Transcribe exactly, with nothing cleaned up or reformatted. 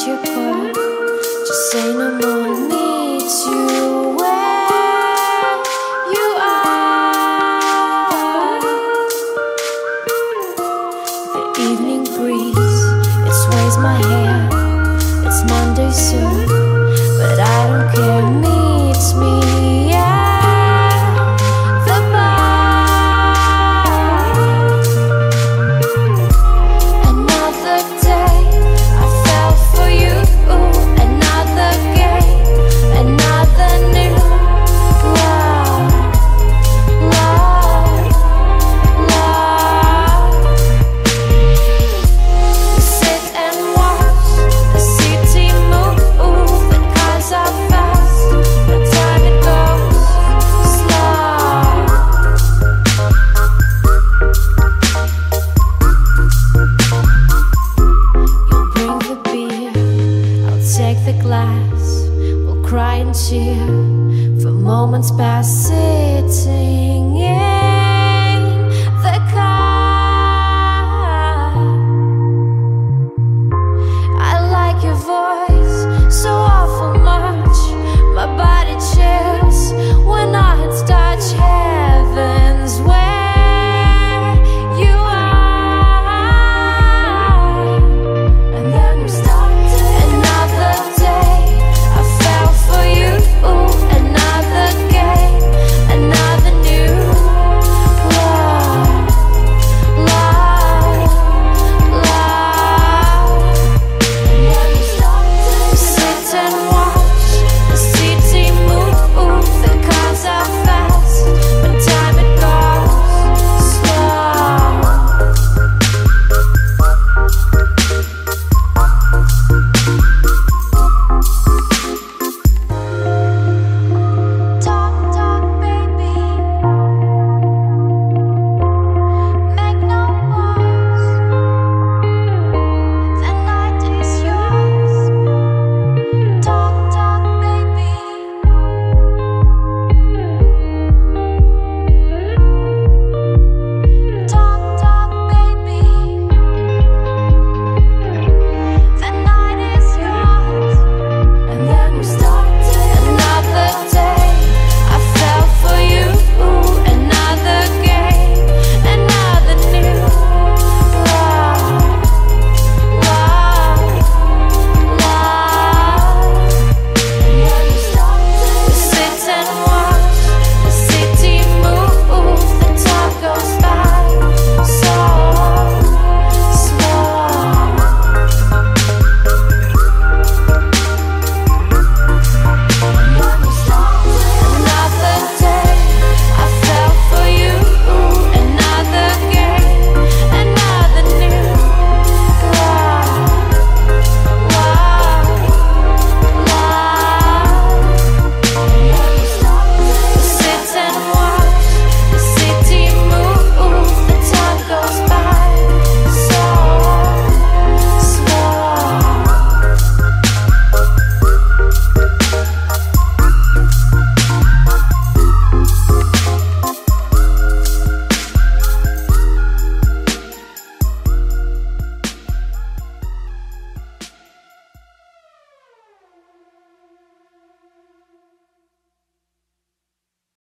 your quarter. Just say no more, meet you where you are. The evening breeze, it sways my hair. It's Monday soon, but I don't care. Meet me at the bar. Another day I fell for you. Another game, another new love, love, love. We sit and watch the city move. The cars are fast, but time it goes slow. You'll bring the beer, I'll take the glass. We'll cry and cheer for moments past sitting